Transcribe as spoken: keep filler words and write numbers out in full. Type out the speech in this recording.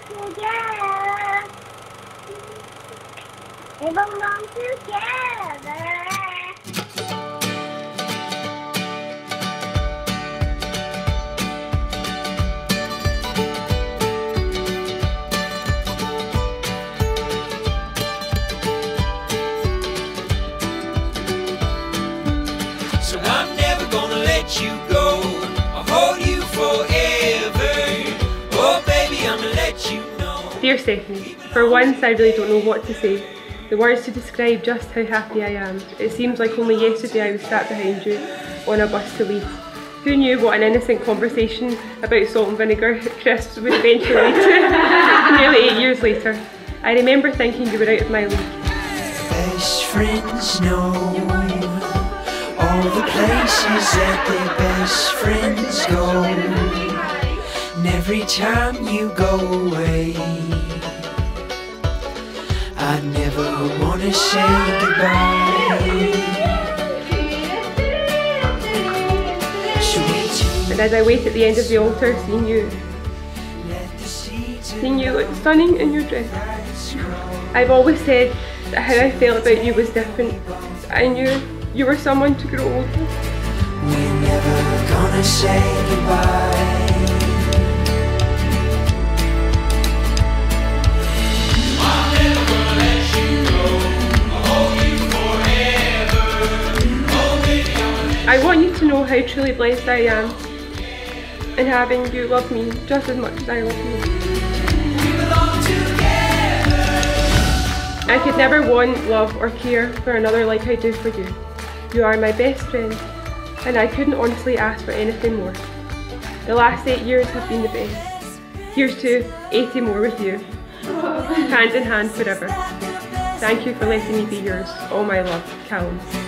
together. We belong together. So I'm never gonna let you go. I'll hold you forever. Oh baby, I'm gonna let you know. Dear Stephanie, for once I really don't know what to say. The words to describe just how happy I am. It seems like only yesterday I was sat behind you on a bus to Leeds. Who knew what an innocent conversation about salt and vinegar crisps would eventually lead to nearly eight years later. I remember thinking you were out of my league. Best friends know all the places that their best friends go. And every time you go away, I never wanna say goodbye. And as I wait at the end of the altar, seeing you, seeing you look stunning in your dress. I've always said that how I felt about you was different. I knew you were someone to grow old with. We're never gonna say goodbye. I want you to know how truly blessed I am in having you love me just as much as I love you. I could never want, love or care for another like I do for you. You are my best friend and I couldn't honestly ask for anything more. The last eight years have been the best. Here's to eighty more with you, hand in hand forever. Thank you for letting me be yours. All my love, Callum.